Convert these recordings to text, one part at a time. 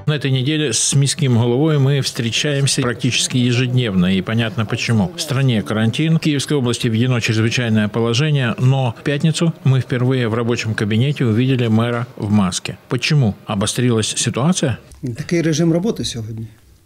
На этой неделе с Міським головой мы встречаемся практически ежедневно, и понятно почему. В стране карантин, в Киевской области введено чрезвычайное положение, но в пятницу мы впервые в рабочем кабинете увидели мэра в маске. Почему? Обострилась ситуация? Такий режим роботи сьогодні.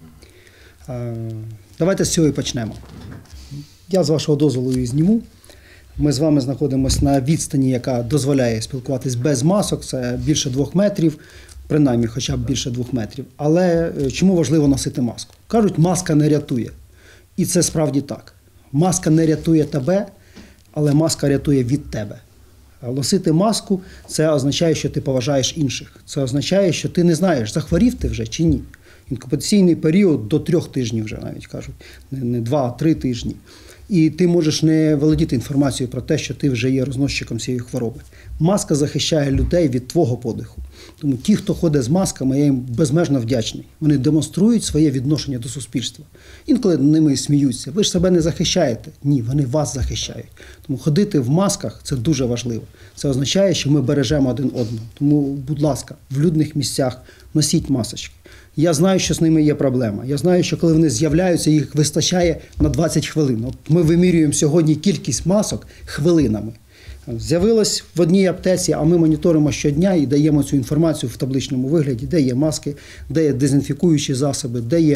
Давайте з цього і почнемо. Я з вашого дозволу її зніму. Ми з вами знаходимося на відстані, яка дозволяє спілкуватись без масок. Це більше 2 метрів, принаймні хоча б більше 2 метрів. Але чому важливо носити маску? Кажуть, маска не рятує. І це справді так. Маска не рятує тебе, але маска рятує від тебе. Носити маску – це означає, що ти поважаєш інших. Це означає, що ти не знаєш, захворів ти вже чи ні. Інкубаційний період до 3 тижнів вже навіть кажуть, не 2, а 3 тижні. І ти можеш не володіти інформацією про те, що ти вже є розносчиком цієї хвороби. Маска захищає людей від твого подиху. Тому ті, хто ходить з масками, я їм безмежно вдячний. Вони демонструють своє відношення до суспільства. Інколи над ними сміються. Ви ж себе не захищаєте. Ні, вони вас захищають. Тому ходити в масках – це дуже важливо. Це означає, що ми бережемо один одного. Тому, будь ласка, в людних місцях носіть масочки. Я знаю, що з ними є проблема. Я знаю, що коли вони з'являються, їх вистачає на 20 хвилин. От ми вимірюємо сьогодні кількість масок хвилинами. З'явилось в одній аптеці, а ми моніторимо щодня і даємо цю інформацію в табличному вигляді, де є маски, де є дезінфікуючі засоби, де є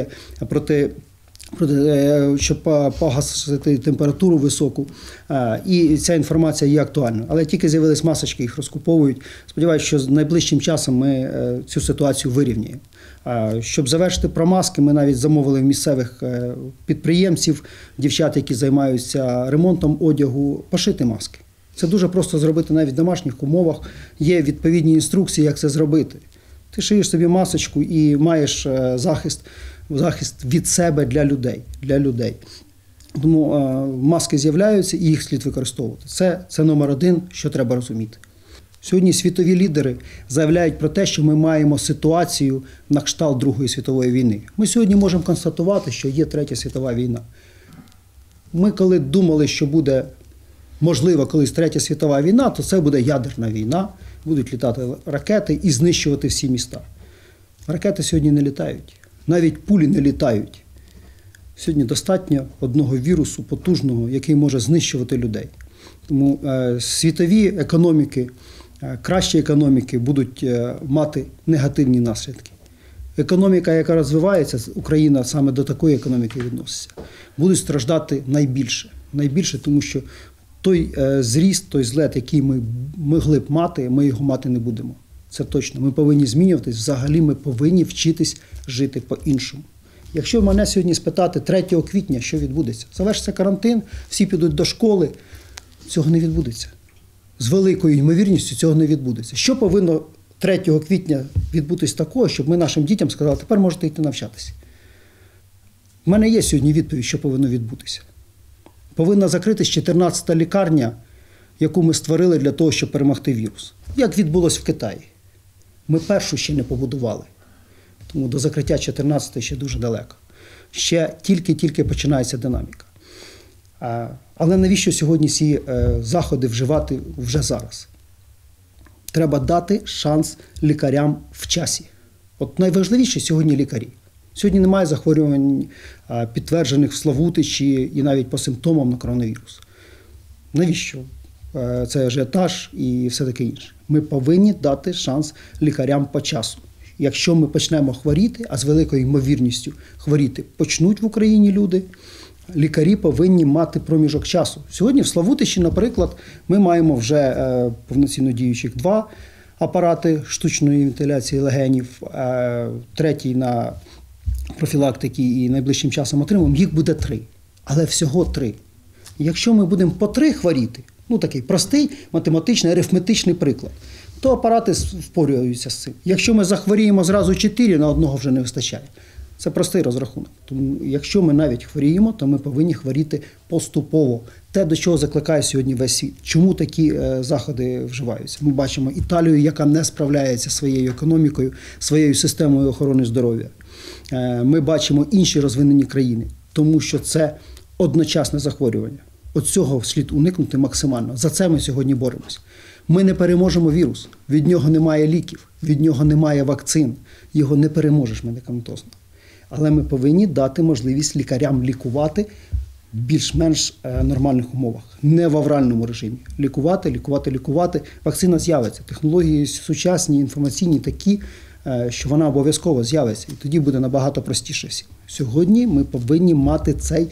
щоб погасити температуру високу. І ця інформація є актуальною. Але тільки з'явились масочки, їх розкуповують. Сподіваюся, що найближчим часом ми цю ситуацію вирівняємо. Щоб завершити про маски, ми навіть замовили в місцевих підприємців, дівчат, які займаються ремонтом одягу, пошити маски. Це дуже просто зробити навіть в домашніх умовах. Є відповідні інструкції, як це зробити. Ти шиєш собі масочку і маєш захист від себе для людей. Тому маски з'являються і їх слід використовувати. Це номер 1, що треба розуміти. Сьогодні світові лідери заявляють про те, що ми маємо ситуацію на кшталт Другої світової війни. Ми сьогодні можемо констатувати, що є Третя світова війна. Ми коли думали, що буде можливо колись Третя світова війна, то це буде ядерна війна, будуть літати ракети і знищувати всі міста. Ракети сьогодні не літають, навіть пулі не літають. Сьогодні достатньо одного вірусу потужного, який може знищувати людей. Тому світові економіки, кращі економіки будуть мати негативні наслідки. Економіка, яка розвивається, Україна саме до такої економіки відноситься, будуть страждати найбільше. Найбільше, тому що той зріст, той злет, який ми могли б мати, ми його мати не будемо. Це точно. Ми повинні змінюватись, взагалі ми повинні вчитись жити по-іншому. Якщо мене сьогодні спитати 3 квітня, що відбудеться? Завершиться карантин, всі підуть до школи. Цього не відбудеться. З великою ймовірністю цього не відбудеться. Що повинно 3 квітня відбутись такого, щоб ми нашим дітям сказали, тепер можете йти навчатися? У мене є сьогодні відповідь, що повинно відбутися. Повинна закритись 14-та лікарня, яку ми створили для того, щоб перемогти вірус. Як відбулось в Китаї. Ми першу ще не побудували. Тому до закриття 14-ї ще дуже далеко. Ще тільки починається динаміка. Але навіщо сьогодні ці заходи вживати вже зараз? Треба дати шанс лікарям в часі. От найважливіше сьогодні лікарі. Сьогодні немає захворювань, підтверджених в Славутичі і навіть по симптомам на коронавірус. Навіщо? Це ажіотаж і все таке інше. Ми повинні дати шанс лікарям по часу. Якщо ми почнемо хворіти, а з великою ймовірністю хворіти почнуть в Україні люди, лікарі повинні мати проміжок часу. Сьогодні в Славутичі, наприклад, ми маємо вже повноцінно діючих 2 апарати штучної вентиляції легенів, 3-й на профілактики і найближчим часом отримаємо, їх буде 3. Але всього 3. Якщо ми будемо по 3 хворіти, такий простий математичний, арифметичний приклад, то апарати впорюються з цим. Якщо ми захворіємо зразу 4, на одного вже не вистачає. Це простий розрахунок. Тому якщо ми навіть хворіємо, то ми повинні хворіти поступово. Те, до чого закликає сьогодні весь світ. Чому такі заходи вживаються? Ми бачимо Італію, яка не справляється своєю економікою, своєю системою охорони здоров'я. Ми бачимо інші розвинені країни, тому що це одночасне захворювання. От цього слід уникнути максимально. За це ми сьогодні боремось. Ми не переможемо вірус, від нього немає ліків, від нього немає вакцин, його не переможеш медикаментозно. Але ми повинні дати можливість лікарям лікувати в більш-менш нормальних умовах, не в авральному режимі. Лікувати. Вакцина з'явиться. Технології сучасні, інформаційні такі, що вона обов'язково з'явиться. І тоді буде набагато простіше всім. Сьогодні ми повинні мати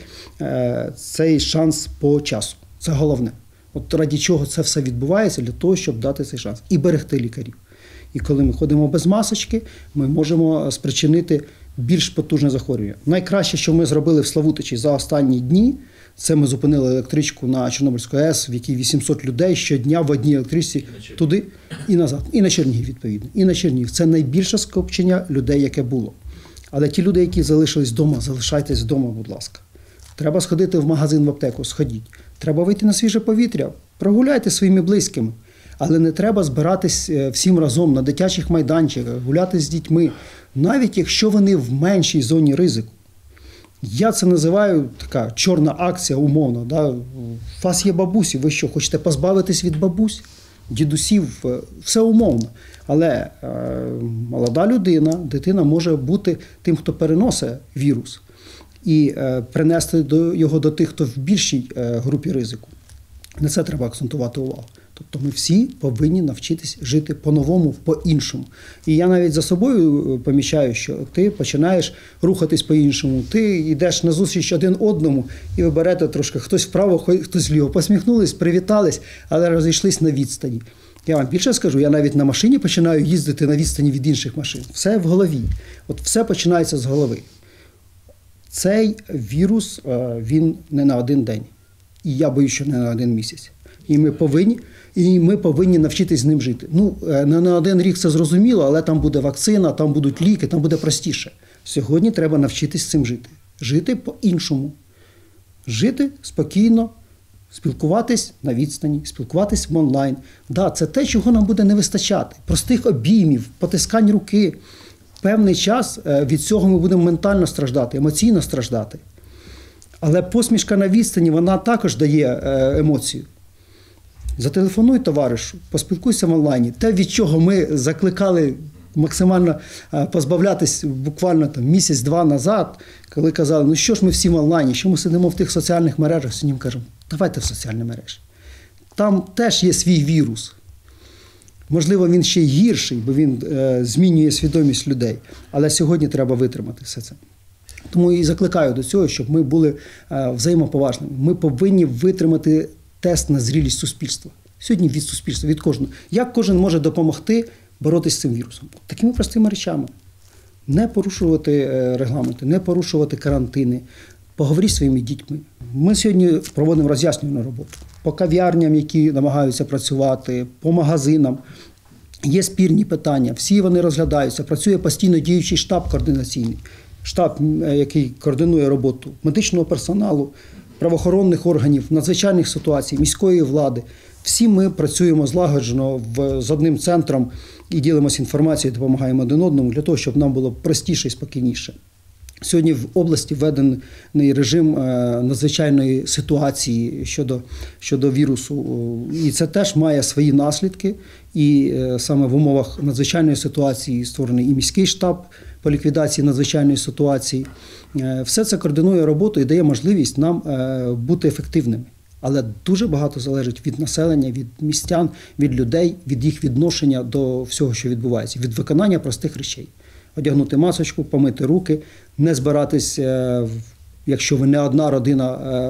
цей шанс по часу. Це головне. От раді чого це все відбувається, для того, щоб дати цей шанс. І берегти лікарів. І коли ми ходимо без масочки, ми можемо спричинити більш потужне захворювання. Найкраще, що ми зробили в Славутичі за останні дні, це ми зупинили електричку на Чорнобильську АЕС, в якій 800 людей щодня в одній електричці туди і назад. І на Чернігів, відповідно. І на Чернігів. Це найбільше скупчення людей, яке було. Але ті люди, які залишились вдома, залишайтесь вдома, будь ласка. Треба сходити в магазин, в аптеку, сходіть. Треба вийти на свіже повітря, прогуляйте своїми близькими. Але не треба збиратись всім разом на дитячих майданчиках, гуляти з дітьми, навіть якщо вони в меншій зоні ризику. Я це називаю така чорна акція умовно. Да? У вас є бабусі, ви що, хочете позбавитись від бабусь, дідусів, все умовно. Але молода дитина може бути тим, хто переносить вірус, і принести його до тих, хто в більшій групі ризику. На це треба акцентувати увагу. Тобто ми всі повинні навчитись жити по-новому, по-іншому. І я навіть за собою помічаю, що ти починаєш рухатись по-іншому. Ти йдеш назустріч один одному і ви берете трошки хтось вправо, хтось вліво. Посміхнулись, привітались, але розійшлись на відстані. Я вам більше скажу, я навіть на машині починаю їздити на відстані від інших машин. Все в голові. От все починається з голови. Цей вірус, він не на один день. І я боюсь, що не на один місяць. І ми повинні навчитись з ним жити. Ну, не на один рік це зрозуміло, але там буде вакцина, там будуть ліки, там буде простіше. Сьогодні треба навчитись з цим жити. Жити по-іншому. Жити спокійно, спілкуватись на відстані, спілкуватись в онлайн. Да, це те, чого нам буде не вистачати. Простих обіймів, потискань руки. Певний час від цього ми будемо ментально страждати, емоційно страждати. Але посмішка на відстані, вона також дає емоцію. Зателефонуй товаришу, поспілкуйся в онлайні. Те, від чого ми закликали максимально позбавлятись буквально місяць-два назад, коли казали, ну що ж ми всі в онлайні, що ми сидимо в тих соціальних мережах, сьогодні кажемо, давайте в соціальні мережі. Там теж є свій вірус. Можливо, він ще й гірший, бо він змінює свідомість людей. Але сьогодні треба витримати все це. Тому і закликаю до цього, щоб ми були взаємоповажними. Ми повинні витримати тест на зрілість суспільства. Сьогодні від суспільства, від кожного. Як кожен може допомогти боротися з цим вірусом? Такими простими речами. Не порушувати регламенти, не порушувати карантини. Поговоріть зі своїми дітьми. Ми сьогодні проводимо роз'яснювальну роботу. По кав'ярням, які намагаються працювати, по магазинам. Є спірні питання, всі вони розглядаються. Працює постійно діючий штаб координаційний. Штаб, який координує роботу медичного персоналу, правоохоронних органів, надзвичайних ситуацій, міської влади. Всі ми працюємо злагоджено з одним центром і ділимося інформацією, допомагаємо один одному для того, щоб нам було простіше і спокійніше. Сьогодні в області введений режим надзвичайної ситуації щодо вірусу. І це теж має свої наслідки. І саме в умовах надзвичайної ситуації створений і міський штаб по ліквідації надзвичайної ситуації. Все це координує роботу і дає можливість нам бути ефективними. Але дуже багато залежить від населення, від містян, від людей, від їх відношення до всього, що відбувається, від виконання простих речей. Одягнути масочку, помити руки, не збиратись, якщо ви не одна родина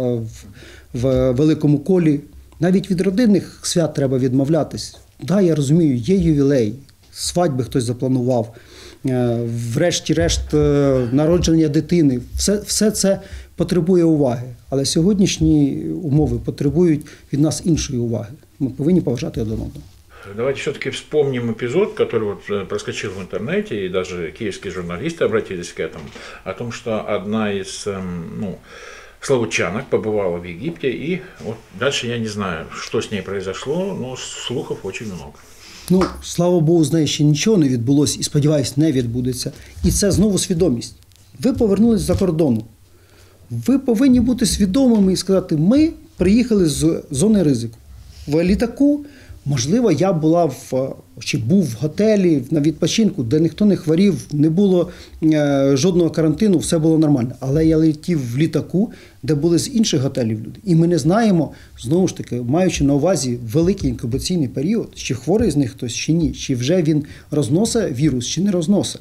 в великому колі. Навіть від родинних свят треба відмовлятись. Да, я розумію, є ювілей, свадьби хтось запланував, врешті-решт народження дитини. Все це потребує уваги. Але сьогоднішні умови потребують від нас іншої уваги. Ми повинні поважати один одного. Давайте все-таки вспомним эпизод, который вот проскочил в интернете, и даже киевские журналисты обратились к этому, о том, что одна из славутчанок побывала в Египте, и вот дальше я не знаю, что с ней произошло, но слухов очень много. Ну, слава Богу, з нею ще нічого не відбулося і, сподіваюсь, не відбудеться. І це знову свідомість. Ви повернулись з-за кордону. Ви повинні бути свідомими і сказати, ми приїхали з зони ризику. В літаку Можливо, я була чи був в готелі на відпочинку, де ніхто не хворів, не було жодного карантину, все було нормально. Але я летів в літаку, де були з інших готелів люди. І ми не знаємо, знову ж таки, маючи на увазі великий інкубаційний період, чи хворий з них хтось, чи ні, чи вже він розносить вірус, чи не розносить.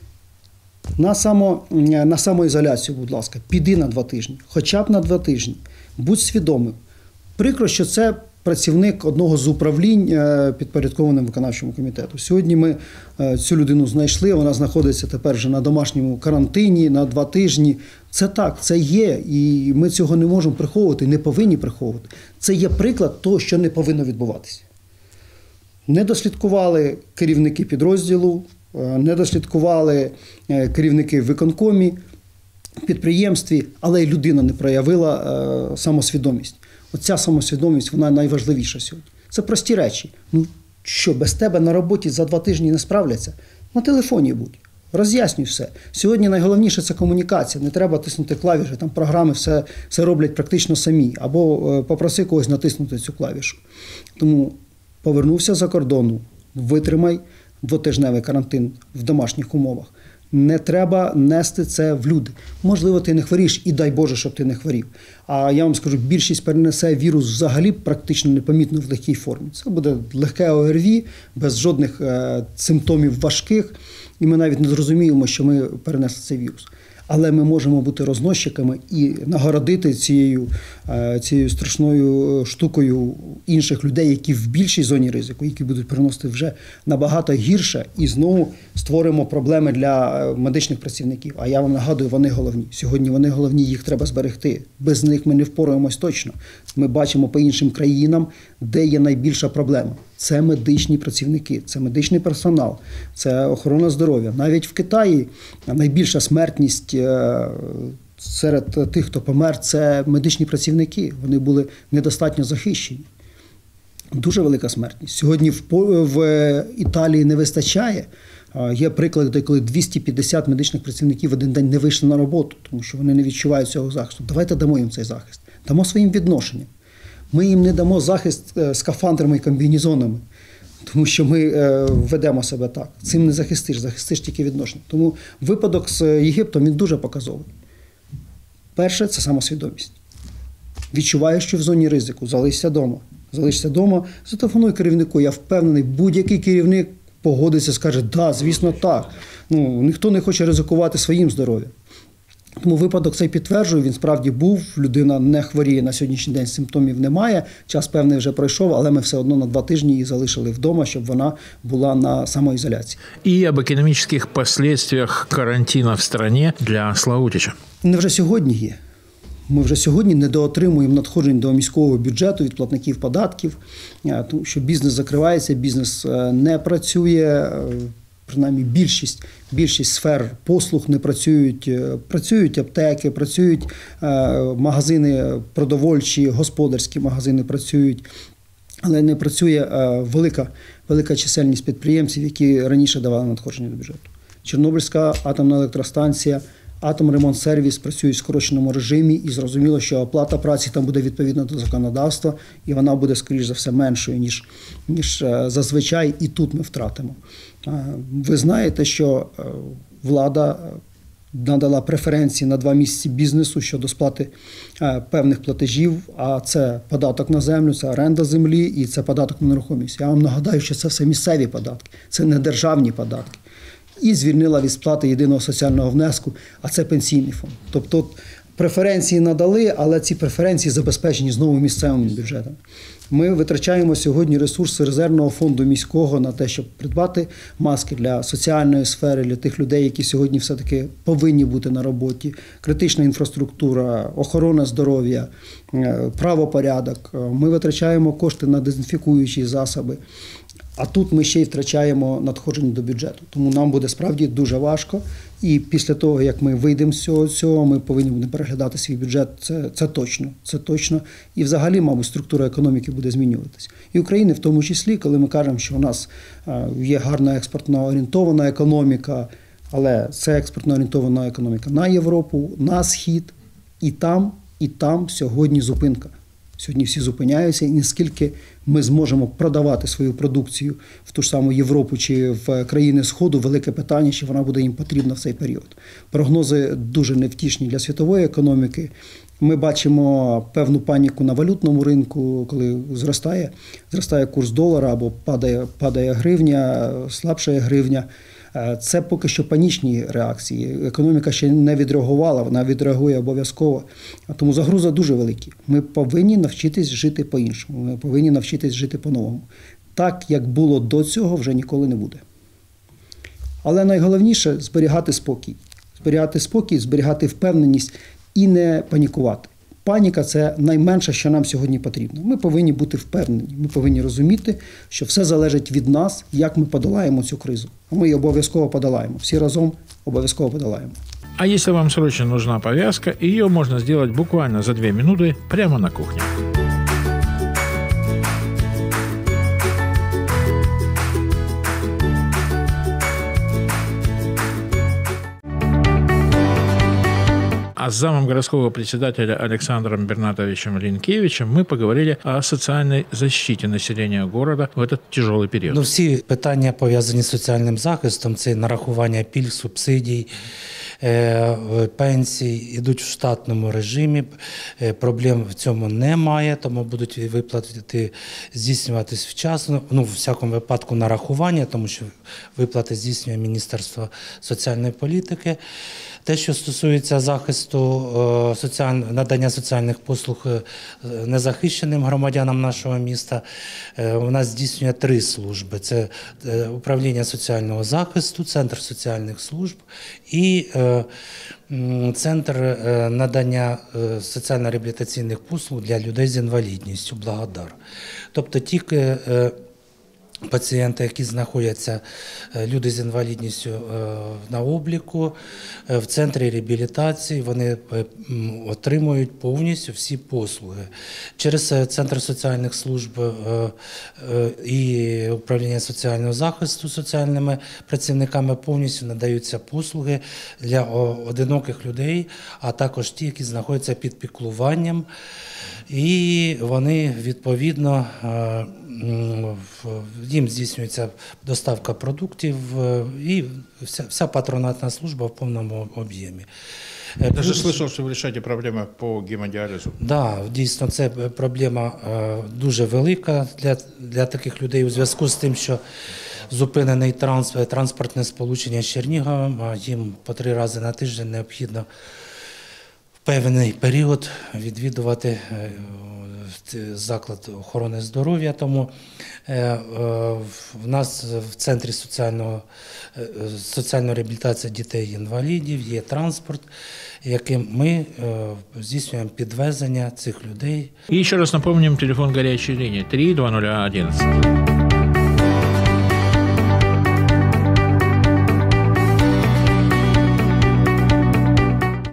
На самоізоляцію, будь ласка, піди на 2 тижні, хоча б на 2 тижні. Будь свідомим. Прикро, що це працівник одного з управлінь, підпорядкованим виконавчому комітету. Сьогодні ми цю людину знайшли, вона знаходиться тепер вже на домашньому карантині на 2 тижні. Це так, це є, і ми цього не можемо приховувати, не повинні приховувати. Це є приклад того, що не повинно відбуватися. Не дослідкували керівники підрозділу, не дослідкували керівники в виконкомі, підприємстві, але й людина не проявила самосвідомість. Оця самосвідомість, вона найважливіша сьогодні. Це прості речі. Ну що, без тебе на роботі за 2 тижні не справляться? На телефоні будь. Роз'яснюй все. Сьогодні найголовніше – це комунікація. Не треба тиснути клавіші, там програми все роблять практично самі. Або попроси когось натиснути цю клавішу. Тому повернувся за кордону, витримай 2-тижневий карантин в домашніх умовах. Не треба нести це в люди. Можливо, ти не хворієш, і дай Боже, щоб ти не хворів. А я вам скажу, більшість перенесе вірус взагалі практично непомітно в легкій формі. Це буде легке ОРВІ, без жодних симптомів важких, і ми навіть не зрозуміємо, що ми перенесли цей вірус. Але ми можемо бути розносчиками і нагородити цією страшною штукою інших людей, які в більшій зоні ризику, які будуть переносити вже набагато гірше, і знову створимо проблеми для медичних працівників. А я вам нагадую, вони головні. Сьогодні вони головні, їх треба зберегти. Без них ми не впораємось точно. Ми бачимо по іншим країнам, де є найбільша проблема. Це медичні працівники, це медичний персонал, це охорона здоров'я. Навіть в Китаї найбільша смертність серед тих, хто помер, це медичні працівники. Вони були недостатньо захищені. Дуже велика смертність. Сьогодні в Італії не вистачає. Є приклади, коли 250 медичних працівників в один день не вийшли на роботу, тому що вони не відчувають цього захисту. Давайте дамо їм цей захист. Дамо своїм відношенням. Ми їм не дамо захист скафандрами і комбінезонами, тому що ми ведемо себе так. Цим не захистиш тільки відношення. Тому випадок з Єгиптом, він дуже показовий. Перше – це самосвідомість. Відчуваєш, що в зоні ризику, залишся вдома. Залишся вдома, зателефонуй керівнику. Я впевнений, будь-який керівник погодиться, скаже, да, звісно, так. Ніхто не хоче ризикувати своїм здоров'ям. Тому випадок цей підтверджує, він справді був, людина не хворіє на сьогоднішній день, симптомів немає, час певний вже пройшов, але ми все одно на 2 тижні її залишили вдома, щоб вона була на самоізоляції. И об экономических последствиях карантина в стране для Славутича. Не вже сьогодні є. Ми вже сьогодні недоотримуємо надходжень до міського бюджету від платників податків, тому що бізнес закривається, бізнес не працює, принаймні більшість сфер послуг не працюють. Працюють аптеки, працюють магазини продовольчі, господарські магазини працюють, але не працює велика чисельність підприємців, які раніше давали надходження до бюджету. Чорнобильська атомна електростанція, Атомремонтсервіс працюють в скороченому режимі, і зрозуміло, що оплата праці там буде відповідно до законодавства, і вона буде, скоріш за все, меншою, ніж зазвичай, і тут ми втратимо. Ви знаєте, що влада надала преференції на 2 місяці бізнесу щодо сплати певних платежів, а це податок на землю, це оренда землі і це податок на нерухомість. Я вам нагадаю, що це все місцеві податки, це не державні податки. І звільнила від сплати єдиного соціального внеску, а це пенсійний фонд. Тобто преференції надали, але ці преференції забезпечені знову місцевими бюджетами. Ми витрачаємо сьогодні ресурси резервного фонду міського на те, щоб придбати маски для соціальної сфери, для тих людей, які сьогодні все-таки повинні бути на роботі, критична інфраструктура, охорона здоров'я, правопорядок. Ми витрачаємо кошти на дезінфікуючі засоби. А тут ми ще й втрачаємо надходження до бюджету. Тому нам буде справді дуже важко. І після того, як ми вийдемо з цього, ми повинні будемо переглядати свій бюджет. Це точно. І взагалі, мабуть, структура економіки буде змінюватися. І України в тому числі, коли ми кажемо, що у нас є гарна експортно орієнтована економіка, але це експортно орієнтована економіка на Європу, на Схід, і там сьогодні зупинка. Сьогодні всі зупиняються, і наскільки ми зможемо продавати свою продукцію в ту ж саму Європу чи в країни Сходу, велике питання, чи вона буде їм потрібна в цей період. Прогнози дуже невтішні для світової економіки. Ми бачимо певну паніку на валютному ринку, коли зростає курс долара або падає гривня, слабшає гривня. Це поки що панічні реакції. Економіка ще не відреагувала, вона відреагує обов'язково. Тому загроза дуже велика. Ми повинні навчитись жити по-іншому, ми повинні навчитись жити по-новому. Так, як було до цього, вже ніколи не буде. Але найголовніше – зберігати спокій. Зберігати впевненість і не панікувати. Паніка – це найменше, що нам сьогодні потрібно. Ми повинні бути впевнені, ми повинні розуміти, що все залежить від нас, як ми подолаємо цю кризу. А ми її обов'язково подолаємо. Всі разом обов'язково подолаємо. А если вам срочно нужна повязка, ее можно сделать буквально за 2 минуты прямо на кухне. А с замом городского председателя Александром Бернатовичем Линкевичем мы поговорили о социальной защите населения города в этот тяжелый период. Всі питання, пов'язані з соціальним захистом, це нарахування пільг, субсидій, пенсій, ідуть в штатному режимі. Проблем в цьому немає, тому будуть виплати здійснюватись вчасно. В всякому випадку нарахування, тому що виплати здійснює Міністерство соціальної політики. Те, що стосується захисту, надання соціальних послуг незахищеним громадянам нашого міста, у нас здійснює 3 служби. Це управління соціального захисту, Центр соціальних служб і Центр надання соціально-реабілітаційних послуг для людей з інвалідністю «Благодар». Тобто тільки пацієнти, які знаходяться, люди з інвалідністю на обліку, в центрі реабілітації, вони отримують повністю всі послуги. Через Центр соціальних служб і управління соціального захисту соціальними працівниками повністю надаються послуги для одиноких людей, а також ті, які знаходяться під піклуванням. І вони, відповідно, їм здійснюється доставка продуктів і вся патронатна служба в повному об'ємі. Я даже слышал, що ви вирішуєте проблеми по гемодіалізу. Так, дійсно, це проблема дуже велика для таких людей у зв'язку з тим, що зупинений транспортне сполучення з Черніговом, а їм по 3 рази на тиждень необхідно певний період відвідувати заклад охорони здоров'я. Тому в нас в Центрі соціальної реабілітації дітей-інвалідів є транспорт, яким ми здійснюємо підвезення цих людей. І ще раз напомним телефон гарячої лінії 3 0011.